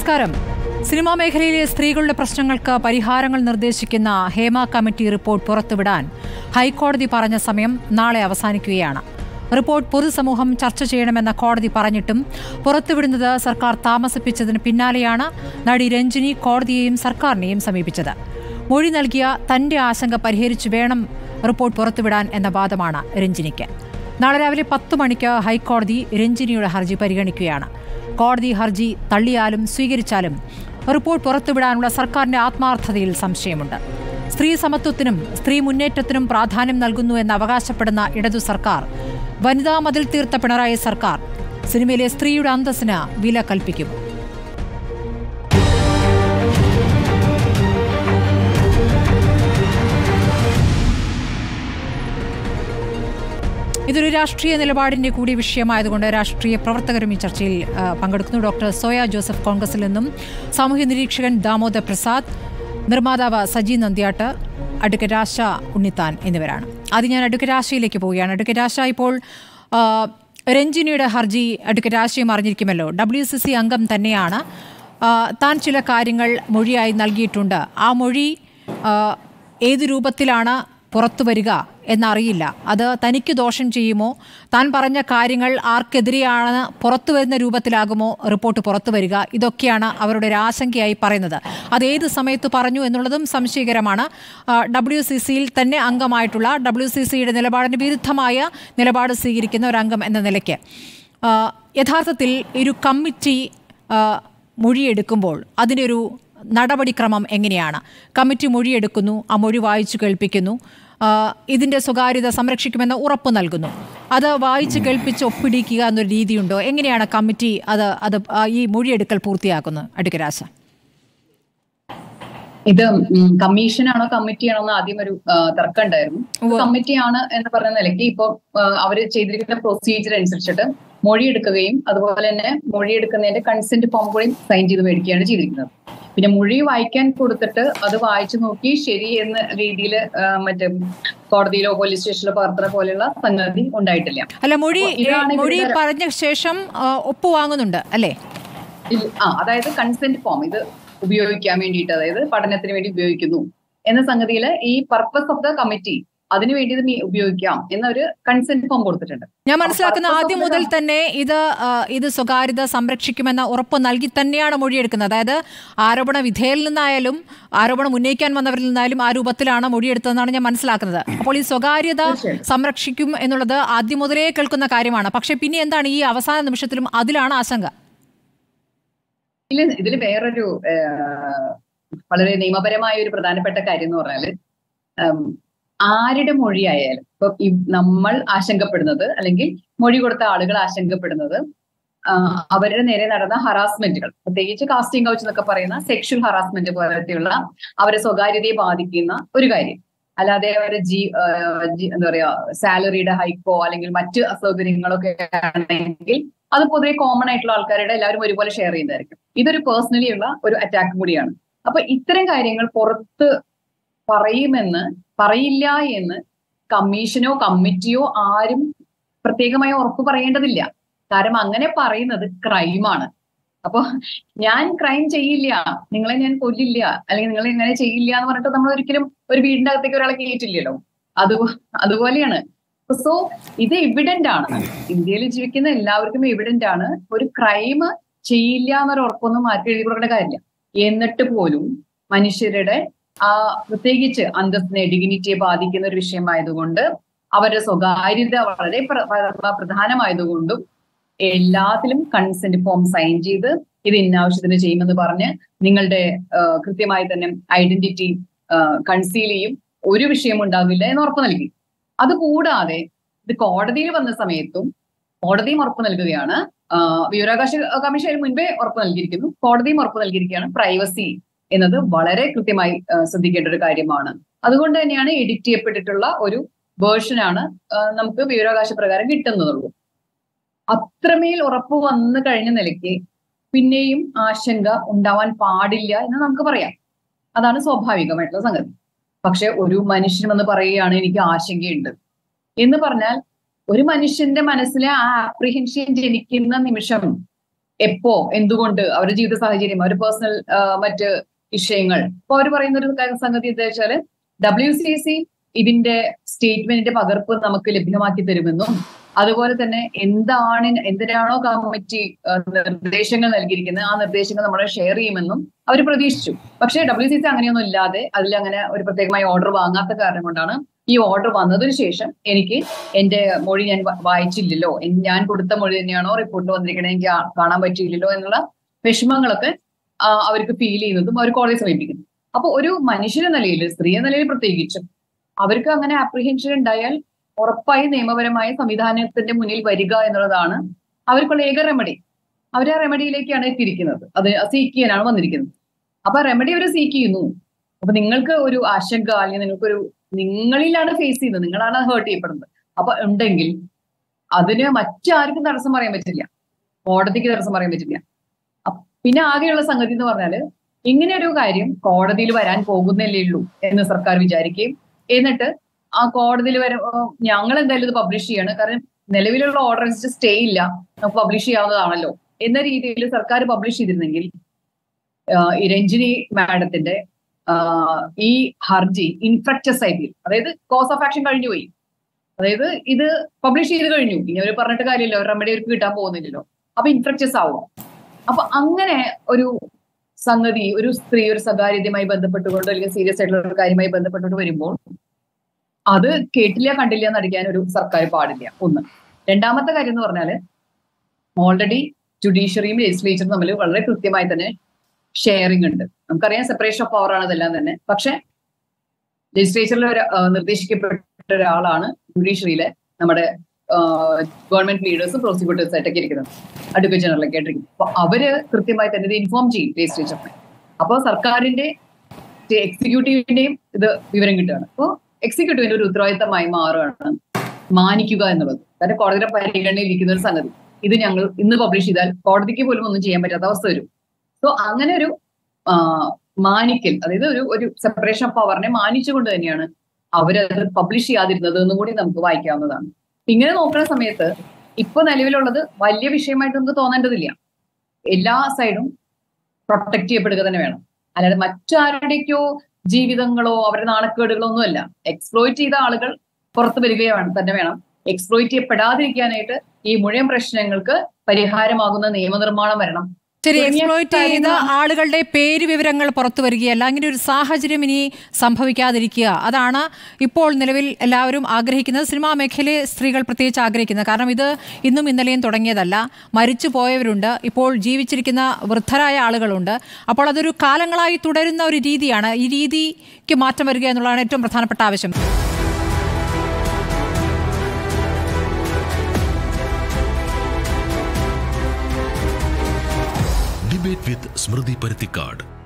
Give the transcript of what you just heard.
നമസ്കാരം. സിനിമാ മേഖലയിലെ സ്ത്രീകളുടെ പ്രശ്നങ്ങൾക്ക് പരിഹാരങ്ങൾ നിർദ്ദേശിക്കുന്ന ഹേമ കമ്മിറ്റി റിപ്പോർട്ട് പുറത്തുവിടാൻ ഹൈക്കോടതി പറഞ്ഞ സമയം നാളെ അവസാനിക്കുകയാണ്. റിപ്പോർട്ട് പൊതുസമൂഹം ചർച്ച ചെയ്യണമെന്ന കോടതി പറഞ്ഞിട്ടും പുറത്തുവിടുന്നത് സർക്കാർ താമസിപ്പിച്ചതിന് പിന്നാലെയാണ് നടി രഞ്ജിനി കോടതിയെയും സർക്കാരിനെയും സമീപിച്ചത്. മൊഴി നൽകിയ തന്റെ ആശങ്ക പരിഹരിച്ചു വേണം റിപ്പോർട്ട് പുറത്തുവിടാൻ എന്ന വാദമാണ് രഞ്ജിനിക്ക്. നാളെ രാവിലെ 10 മണിക്ക് ഹൈക്കോടതി രഞ്ജിനിയുടെ ഹർജി പരിഗണിക്കുകയാണ്. കോടതി ഹർജി തള്ളിയാലും സ്വീകരിച്ചാലും റിപ്പോർട്ട് പുറത്തുവിടാനുള്ള സർക്കാരിന്റെ ആത്മാർത്ഥതയിൽ സംശയമുണ്ട്. സ്ത്രീ സമത്വത്തിനും സ്ത്രീ മുന്നേറ്റത്തിനും പ്രാധാന്യം നൽകുന്നു എന്ന് അവകാശപ്പെടുന്ന ഇടതു സർക്കാർ, വനിതാ മതിൽ തീർത്ത പിണറായി സർക്കാർ സിനിമയിലെ സ്ത്രീയുടെ അന്തസ്സിന് വില കൽപ്പിക്കും. ഇതൊരു രാഷ്ട്രീയ നിലപാടിന്റെ കൂടി വിഷയമായതുകൊണ്ട് രാഷ്ട്രീയ പ്രവർത്തകരും ഈ ചർച്ചയിൽ പങ്കെടുക്കുന്നു. ഡോക്ടർ സോയ ജോസഫ് കോൺഗ്രസിൽ നിന്നും, സാമൂഹ്യ നിരീക്ഷകൻ ദാമോദർ പ്രസാദ്, നിർമ്മാതാവ് സജി നന്ദ്യാട്ട്, അഡ്വക്കേറ്റ് ആശ ഉണ്ണിത്താൻ എന്നിവരാണ്. ആദ്യം ഞാൻ അഡ്വക്കേറ്റ് ആശയിലേക്ക് പോവുകയാണ്. അഡ്വക്കേറ്റ് ആശ, ഇപ്പോൾ രഞ്ജിനിയുടെ ഹർജി അഡ്വക്കേറ്റ് ആശയും അറിഞ്ഞിരിക്കുമല്ലോ. WCC അംഗം തന്നെയാണ്. താൻ ചില കാര്യങ്ങൾ മൊഴിയായി നൽകിയിട്ടുണ്ട്. ആ മൊഴി ഏതു രൂപത്തിലാണ് പുറത്തു വരിക എന്നറിയില്ല. അത് തനിക്ക് ദോഷം ചെയ്യുമോ, താൻ പറഞ്ഞ കാര്യങ്ങൾ ആർക്കെതിരെയാണ് പുറത്തു വരുന്ന രൂപത്തിലാകുമോ റിപ്പോർട്ട് പുറത്തു വരിക, ഇതൊക്കെയാണ് അവരുടെ ഒരു ആശങ്കയായി പറയുന്നത്. അത് ഏത് സമയത്ത് പറഞ്ഞു എന്നുള്ളതും സംശയകരമാണ്. WCCയിൽ തന്നെ അംഗമായിട്ടുള്ള, WCCയുടെ നിലപാടിന് വിരുദ്ധമായ നിലപാട് സ്വീകരിക്കുന്ന ഒരു അംഗം എന്ന നിലയ്ക്ക് യഥാർത്ഥത്തിൽ ഒരു കമ്മിറ്റി മൊഴിയെടുക്കുമ്പോൾ അതിൻ്റെ ഒരു നടപടിക്രമം എങ്ങനെയാണ്? കമ്മിറ്റി മൊഴിയെടുക്കുന്നു, ആ മൊഴി വായിച്ചു കേൾപ്പിക്കുന്നു, ഇതിൻ്റെ സ്വകാര്യത സംരക്ഷിക്കുമെന്ന് ഉറപ്പ് നൽകുന്നു. അത് വായിച്ച് കേൾപ്പിച്ച് ഒപ്പിടിക്കുക എന്നൊരു രീതിയുണ്ടോ? എങ്ങനെയാണ് കമ്മിറ്റി അത് ഈ മൊഴിയെടുക്കൽ പൂർത്തിയാക്കുന്നത്? അഡ്വക്കേറ്റ് ആശ, ഇത് കമ്മീഷനാണോ കമ്മിറ്റിയാണോ എന്ന് ആദ്യം ഒരു തർക്കം ഉണ്ടായിരുന്നു. കമ്മിറ്റിയാണ് എന്ന് പറഞ്ഞ നിലയ്ക്ക് ഇപ്പൊ അവര് ചെയ്തിരിക്കുന്ന പ്രൊസീജിയർ അനുസരിച്ചിട്ട് മൊഴിയെടുക്കുകയും അതുപോലെ തന്നെ മൊഴിയെടുക്കുന്നതിന്റെ കൺസെന്റ് ഫോം കൂടി സൈൻ ചെയ്ത് മേടിക്കുകയാണ് ചെയ്തിരിക്കുന്നത്. പിന്നെ മൊഴി വായിക്കാൻ കൊടുത്തിട്ട് അത് വായിച്ചു നോക്കി ശരി എന്ന രീതിയിൽ മറ്റേ കോടതിയിലോ പോലീസ് സ്റ്റേഷനിലോ പകർത്തുന്ന പോലെയുള്ള സംഗതി ഉണ്ടായിട്ടില്ല. അല്ല, മൊഴി പറഞ്ഞ ശേഷം ഒപ്പ് വാങ്ങുന്നുണ്ട് അല്ലേ? അതായത് കൺസെന്റ് ഫോം ഇത് ഉപയോഗിക്കാൻ വേണ്ടിയിട്ട്, അതായത് പഠനത്തിന് വേണ്ടി ഉപയോഗിക്കുന്നു എന്ന സംഗതിയിൽ ഈ പർപ്പസ് ഓഫ് ദ കമ്മിറ്റി അതിനു വേണ്ടി ഇത് ഉപയോഗിക്കാം എന്നൊരു കൺസെന്റ് ഫോം കൊടുത്തിട്ടുണ്ട്. ഞാൻ മനസ്സിലാക്കുന്ന ആദ്യം മുതൽ തന്നെ ഇത് സ്വകാര്യത സംരക്ഷിക്കുമെന്ന ഉറപ്പ് നൽകി തന്നെയാണ് മൊഴിയെടുക്കുന്നത്. അതായത് ആരോപണ വിധേയരിൽ നിന്നായാലും ആരോപണം ഉന്നയിക്കാൻ വന്നവരിൽ നിന്നായാലും ആ രൂപത്തിലാണ് മൊഴിയെടുത്തതെന്നാണ് ഞാൻ മനസ്സിലാക്കുന്നത്. അപ്പോൾ ഈ സ്വകാര്യത സംരക്ഷിക്കും എന്നുള്ളത് ആദ്യം മുതലേ കേൾക്കുന്ന കാര്യമാണ്. പക്ഷെ പിന്നെ എന്താണ് ഈ അവസാന നിമിഷത്തിലും അതിലാണ് ആശങ്ക? ഇതിൽ വേറൊരു വളരെ നിയമപരമായ ഒരു പ്രധാനപ്പെട്ട കാര്യം എന്ന് പറഞ്ഞാല്, ആരുടെ മൊഴിയായാലും ഇപ്പൊ നമ്മൾ ആശങ്കപ്പെടുന്നത് അല്ലെങ്കിൽ മൊഴി കൊടുത്ത ആളുകൾ ആശങ്കപ്പെടുന്നത് അവരുടെ നേരെ നടന്ന ഹറാസ്മെന്റുകൾ, പ്രത്യേകിച്ച് കാസ്റ്റിംഗ് കൗച്ച് എന്നൊക്കെ പറയുന്ന സെക്ഷൽ ഹറാസ്മെന്റ് പോലത്തെയുള്ള അവരെ സ്വകാര്യതയെ ബാധിക്കുന്ന ഒരു കാര്യം. അല്ലാതെ അവരെ എന്താ പറയാ സാലറിയുടെ ഹൈക്കോ അല്ലെങ്കിൽ മറ്റ് അസൗകര്യങ്ങളൊക്കെ ആണെങ്കിൽ അത് പൊതുവെ കോമൺ ആയിട്ടുള്ള ആൾക്കാരുടെ എല്ലാവരും ഒരുപോലെ ഷെയർ ചെയ്യുന്നതായിരിക്കും. ഇതൊരു പേഴ്സണലി ഉള്ള ഒരു അറ്റാക്ക് കൂടിയാണ്. അപ്പൊ ഇത്തരം കാര്യങ്ങൾ പുറത്ത് പറയില്ല എന്ന് കമ്മീഷനോ കമ്മിറ്റിയോ ആരും പ്രത്യേകമായി ഉറപ്പ് പറയേണ്ടതില്ല. കാരണം അങ്ങനെ പറയുന്നത് ക്രൈമാണ്. അപ്പൊ ഞാൻ ക്രൈം ചെയ്യില്ല, നിങ്ങളെ ഞാൻ കൊല്ലില്ല, അല്ലെങ്കിൽ നിങ്ങളെ ഇങ്ങനെ ചെയ്യില്ല എന്ന് പറഞ്ഞിട്ട് നമ്മൾ ഒരിക്കലും ഒരു വീടിന്റെ അകത്തേക്ക് ഒരാളെ കയറ്റില്ലല്ലോ. അതുപോലെയാണ്. സോ ഇത് എവിഡന്റ് ആണ്, ഇന്ത്യയിൽ ജീവിക്കുന്ന എല്ലാവർക്കും എവിഡന്റ് ആണ്. ഒരു ക്രൈം ചെയ്യില്ല എന്നൊരു ഉറപ്പൊന്നും ആർക്കും എഴുതി കൊടുക്കേണ്ട കാര്യമില്ല. എന്നിട്ട് പോലും മനുഷ്യരുടെ പ്രത്യേകിച്ച് അന്തസ്സിനെ, ഡിഗ്നിറ്റിയെ ബാധിക്കുന്ന ഒരു വിഷയമായതുകൊണ്ട്, അവരുടെ സ്വകാര്യത വളരെ പ്രധാനമായതുകൊണ്ടും എല്ലാത്തിലും കൺസെന്റ് ഫോം സൈൻ ചെയ്ത് ഇത് ഇന്നാവശ്യത്തിന് ചെയ്യുമെന്ന് പറഞ്ഞ് നിങ്ങളുടെ കൃത്യമായി തന്നെ ഐഡന്റിറ്റി കൺസീൽ ചെയ്യും, ഒരു വിഷയം ഉണ്ടാകില്ല എന്ന് ഉറപ്പ് നൽകി. അതുകൂടാതെ ഇത് കോടതിയിൽ വന്ന സമയത്തും കോടതിയും ഉറപ്പ് നൽകുകയാണ്. വിവരാവകാശ കമ്മീഷൻ മുൻപേ ഉറപ്പ് നൽകിയിരിക്കുന്നു, കോടതിയും ഉറപ്പ് നൽകിയിരിക്കുകയാണ്. പ്രൈവസി എന്നത് വളരെ കൃത്യമായി ശ്രദ്ധിക്കേണ്ട ഒരു കാര്യമാണ്. അതുകൊണ്ട് തന്നെയാണ് എഡിറ്റ് ചെയ്യപ്പെട്ടിട്ടുള്ള ഒരു വേർഷനാണ് നമുക്ക് വിവരാവകാശ പ്രകാരം കിട്ടുന്നതുള്ളൂ. അത്രമേൽ ഉറപ്പ് വന്നു കഴിഞ്ഞ നിലയ്ക്ക് പിന്നെയും ആശങ്ക ഉണ്ടാവാൻ പാടില്ല എന്ന് നമുക്ക് പറയാം. അതാണ് സ്വാഭാവികമായിട്ടുള്ള സംഗതി. പക്ഷെ ഒരു മനുഷ്യൻ വന്ന് പറയുകയാണ് എനിക്ക് ആശങ്കയുണ്ട് എന്ന് പറഞ്ഞാൽ, ഒരു മനുഷ്യന്റെ മനസ്സിലെ ആ ആപ്രിഹെൻഷൻ ജനിക്കുന്ന നിമിഷം എപ്പോ എന്തുകൊണ്ട് അവരുടെ ജീവിത സാഹചര്യം അവരുടെ പേഴ്സണൽ മറ്റ് വിഷയങ്ങൾ. അപ്പൊ അവർ പറയുന്ന ഒരു സംഗതി എന്താ വെച്ചാല് WCC ഇതിന്റെ സ്റ്റേറ്റ്മെന്റിന്റെ പകർപ്പ് നമുക്ക് ലഭ്യമാക്കി തരുമെന്നും അതുപോലെ തന്നെ എന്തിനാണോ കമ്മിറ്റി നിർദ്ദേശങ്ങൾ നൽകിയിരിക്കുന്നത് ആ നിർദ്ദേശങ്ങൾ നമ്മളെ ഷെയർ ചെയ്യുമെന്നും അവർ പ്രതീക്ഷിച്ചു. പക്ഷേ WCC അങ്ങനെയൊന്നും ഇല്ലാതെ അതിലങ്ങനെ ഒരു പ്രത്യേകമായ ഓർഡർ വാങ്ങാത്ത കാരണം കൊണ്ടാണ് ഈ ഓർഡർ വന്നതിന് ശേഷം എനിക്ക് എന്റെ മൊഴി ഞാൻ വായിച്ചില്ലല്ലോ, ഞാൻ കൊടുത്ത മൊഴി തന്നെയാണോ റിപ്പോർട്ട് വന്നിരിക്കണേ, എനിക്ക് കാണാൻ പറ്റിയില്ലല്ലോ എന്നുള്ള വിഷമങ്ങളൊക്കെ അവർക്ക് ഫീൽ ചെയ്യുന്നതും അവർ കോടതിയെ സമീപിക്കുന്നു. അപ്പൊ ഒരു മനുഷ്യന്റെ നിലയിൽ, സ്ത്രീ എന്ന നിലയിൽ പ്രത്യേകിച്ചും അവർക്ക് അങ്ങനെ അപ്രിഹെൻഷൻ ഉണ്ടായാൽ ഉറപ്പായി നിയമപരമായ സംവിധാനത്തിന്റെ മുന്നിൽ വരിക എന്നുള്ളതാണ് അവർക്കുള്ള ഏക റെമഡി. അവർ ആ റെമഡിയിലേക്കാണ് എത്തിയിരിക്കുന്നത്, അത് സീക്ക് ചെയ്യാനാണ് വന്നിരിക്കുന്നത്. അപ്പൊ റെമഡി അവർ സീക്ക് ചെയ്യുന്നു. അപ്പൊ നിങ്ങൾക്ക് ഒരു ആശങ്ക അല്ലെങ്കിൽ നിങ്ങളിലാണ് ഫേസ് ചെയ്യുന്നത്, നിങ്ങളാണ് ഹേർട്ട് ചെയ്യപ്പെടുന്നത്. അപ്പൊ ഉണ്ടെങ്കിൽ അതിന് മറ്റാർക്കും തടസ്സം പറയാൻ പറ്റില്ല, കോടതിക്ക് തടസ്സം പറയാൻ പറ്റില്ല. പിന്നെ ആകെയുള്ള സംഗതി എന്ന് പറഞ്ഞാല് ഇങ്ങനെ ഒരു കാര്യം കോടതിയിൽ വരാൻ പോകുന്നല്ലേ ഉള്ളൂ എന്ന് സർക്കാർ വിചാരിക്കുകയും എന്നിട്ട് ആ കോടതിയിൽ ഞങ്ങൾ എന്തായാലും ഇത് പബ്ലിഷ് ചെയ്യാണ്, കാരണം നിലവിലുള്ള ഓർഡർ അനുസരിച്ച് സ്റ്റേ ഇല്ല, നമുക്ക് പബ്ലിഷ് ചെയ്യാവുന്നതാണല്ലോ എന്ന രീതിയിൽ സർക്കാർ പബ്ലിഷ് ചെയ്തിരുന്നെങ്കിൽ ഈ രഞ്ജിനി മാഡത്തിന്റെ ഈ ഹർജി ഇൻഫ്രക്ചസ് ആയിട്ട്, അതായത് കോസ് ഓഫ് ആക്ഷൻ കഴിഞ്ഞു പോയി, അതായത് ഇത് പബ്ലിഷ് ചെയ്ത് കഴിഞ്ഞു, ഇനി അവർ പറഞ്ഞിട്ട് കാര്യമില്ല, അവർ റെമഡി അവർക്ക് കിട്ടാൻ പോകുന്നില്ലല്ലോ, അപ്പൊ ഇൻഫ്രക്ചസ് ആവും. അപ്പൊ അങ്ങനെ ഒരു സംഗതി ഒരു സ്ത്രീ ഒരു സ്വകാര്യതയുമായി ബന്ധപ്പെട്ടുകൊണ്ട് അല്ലെങ്കിൽ സീരിയസ് ആയിട്ടുള്ള ഒരു കാര്യമായി ബന്ധപ്പെട്ടുകൊണ്ട് വരുമ്പോൾ അത് കേട്ടില്ല കണ്ടില്ല എന്നടിക്കാൻ ഒരു സർക്കാർ പാടില്ല. ഒന്ന്. രണ്ടാമത്തെ കാര്യം എന്ന് പറഞ്ഞാല് ഓൾറെഡി ജുഡീഷ്യറിയും ലെജിസ്ലേച്ചറും തമ്മിൽ വളരെ കൃത്യമായി തന്നെ ഷെയറിംഗ് ഉണ്ട്. നമുക്കറിയാം സെപ്പറേഷൻ ഓഫ് പവർ ആണ് ഇതെല്ലാം തന്നെ. പക്ഷെ ലെജിസ്ലേച്ചറിൽ നിർദ്ദേശിക്കപ്പെട്ട ഒരാളാണ് ജുഡീഷ്യറിയിലെ നമ്മുടെ ഗവൺമെന്റ് ലീഡേഴ്സും പ്രോസിക്യൂട്ടേഴ്സ് ആയിട്ടൊക്കെ ഇരിക്കുന്നത്, അഡ്വക്കേറ്റ് ജനറലൊക്കെ ആയിട്ടിരിക്കുന്നത്. അപ്പൊ അവര് കൃത്യമായി തന്നെ ഇത് ഇൻഫോം ചെയ്യും ലെജിസ്ലേച്ചറിനെ. അപ്പോൾ സർക്കാരിന്റെ എക്സിക്യൂട്ടീവിന്റെയും ഇത് വിവരം കിട്ടുകയാണ്. അപ്പോൾ എക്സിക്യൂട്ടീവിന്റെ ഒരു ഉത്തരവാദിത്തമായി മാറുകയാണ് മാനിക്കുക എന്നുള്ളത്. കാരണം കോടതിയുടെ പരിഗണനയിൽ ഇരിക്കുന്ന ഒരു സംഗതി, ഇത് ഞങ്ങൾ ഇന്ന് പബ്ലിഷ് ചെയ്താൽ കോടതിക്ക് പോലും ഒന്നും ചെയ്യാൻ പറ്റാത്ത അവസ്ഥ വരും. സോ അങ്ങനെ ഒരു മാനിക്കൽ, അതായത് ഒരു സെപ്പറേഷൻ ഓഫ് പവറിനെ മാനിച്ചുകൊണ്ട് തന്നെയാണ് അവരത് പബ്ലിഷ് ചെയ്യാതിരുന്നത് എന്നും കൂടി നമുക്ക് വായിക്കാവുന്നതാണ്. ഇങ്ങനെ നോക്കുന്ന സമയത്ത് ഇപ്പൊ നിലവിലുള്ളത് വലിയ വിഷയമായിട്ട് നമുക്ക് തോന്നേണ്ടതില്ല. എല്ലാ സൈഡും പ്രൊട്ടക്ട് ചെയ്യപ്പെടുക തന്നെ വേണം, അല്ലാതെ മറ്റാരുടെയൊക്കെയോ ജീവിതങ്ങളോ അവരുടെ നാണക്കേടുകളോ ഒന്നുമല്ല. എക്സ്പ്ലോയിറ്റ് ചെയ്ത ആളുകൾ പുറത്തു വരികയാണ് തന്നെ വേണം. എക്സ്പ്ലോയിറ്റ് ചെയ്യപ്പെടാതിരിക്കാനായിട്ട് ഈ മുഴുവൻ പ്രശ്നങ്ങൾക്ക് പരിഹാരമാകുന്ന നിയമനിർമ്മാണം വരണം. ശരി, എക്സ്പ്ലോയിറ്റ് ചെയ്ത ആളുകളുടെ പേര് വിവരങ്ങൾ പുറത്തു വരികയല്ല, അങ്ങനെ ഒരു സാഹചര്യം ഇനി സംഭവിക്കാതിരിക്കുക, അതാണ് ഇപ്പോൾ നിലവിൽ എല്ലാവരും ആഗ്രഹിക്കുന്നത്. സിനിമാ മേഖലയിലെ സ്ത്രീകൾ പ്രത്യേകിച്ച് ആഗ്രഹിക്കുന്നത്. കാരണം ഇത് ഇന്നും ഇന്നലെയും തുടങ്ങിയതല്ല, മരിച്ചു പോയവരുണ്ട്, ഇപ്പോൾ ജീവിച്ചിരിക്കുന്ന വൃദ്ധരായ ആളുകളുണ്ട്. അപ്പോൾ അതൊരു കാലങ്ങളായി തുടരുന്ന ഒരു രീതിയാണ്. ഈ രീതിക്ക് മാറ്റം വരിക എന്നുള്ളതാണ് ഏറ്റവും പ്രധാനപ്പെട്ട ആവശ്യം. Debate with Smriti Parthikad.